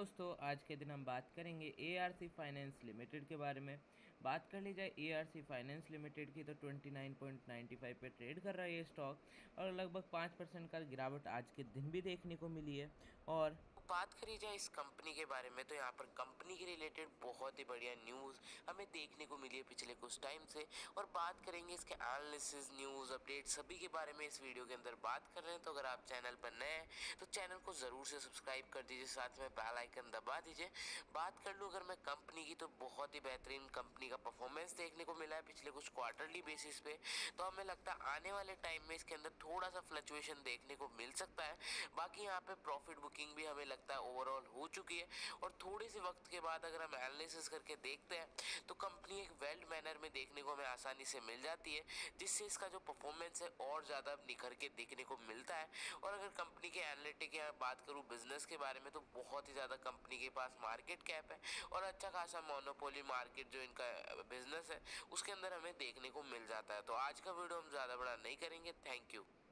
दोस्तों, आज के दिन हम बात करेंगे एआरसी फाइनेंस लिमिटेड के बारे में। बात कर ली जाए एआरसी फाइनेंस लिमिटेड की तो 29.95 पे ट्रेड कर रहा है ये स्टॉक और लगभग 5% का गिरावट आज के दिन भी देखने को मिली है। और बात करी जाए इस कंपनी के बारे में तो यहाँ पर कंपनी के रिलेटेड बहुत ही बढ़िया न्यूज़ हमें देखने को मिली है पिछले कुछ टाइम से। और बात करेंगे इसके एनालिसिस न्यूज़ अपडेट सभी के बारे में इस वीडियो के अंदर बात कर रहे हैं। तो अगर आप चैनल पर नए हैं तो चैनल को ज़रूर से सब्सक्राइब कर दीजिए, साथ में बेल आइकन दबा दीजिए। बात कर लूँ अगर मैं कंपनी की तो बहुत ही बेहतरीन कंपनी का परफॉर्मेंस देखने को मिला है पिछले कुछ क्वार्टरली बेसिस पे। तो हमें लगता है आने वाले टाइम में इसके अंदर थोड़ा सा फ्लक्चुएशन देखने को मिल सकता है। बाकी यहाँ पे प्रॉफिट बुकिंग भी हमें लगता है ओवरऑल हो चुकी है। और थोड़े से वक्त के बाद अगर हम एनालिसिस करके देखते हैं तो कंपनी एक वेल्ड मैनर में देखने को हमें आसानी से मिल जाती है, जिससे इसका जो परफॉर्मेंस है और ज़्यादा निखर के देखने को मिलता है। और अगर कंपनी के एनालिटिक या बात करूँ बिजनेस के बारे में तो बहुत ही ज़्यादा कंपनी के पास मार्केट कैप है और अच्छा खासा मोनोपोली मार्केट जो इनका बिजनेस है उसके अंदर हमें देखने को मिल जाता है। तो आज का वीडियो हम ज़्यादा बड़ा नहीं करेंगे। Thank you.